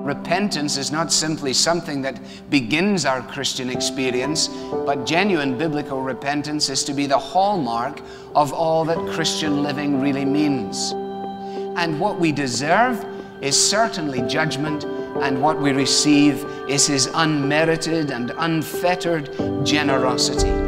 Repentance is not simply something that begins our Christian experience, but genuine biblical repentance is to be the hallmark of all that Christian living really means. And what we deserve is certainly judgment, and what we receive is His unmerited and unfettered generosity.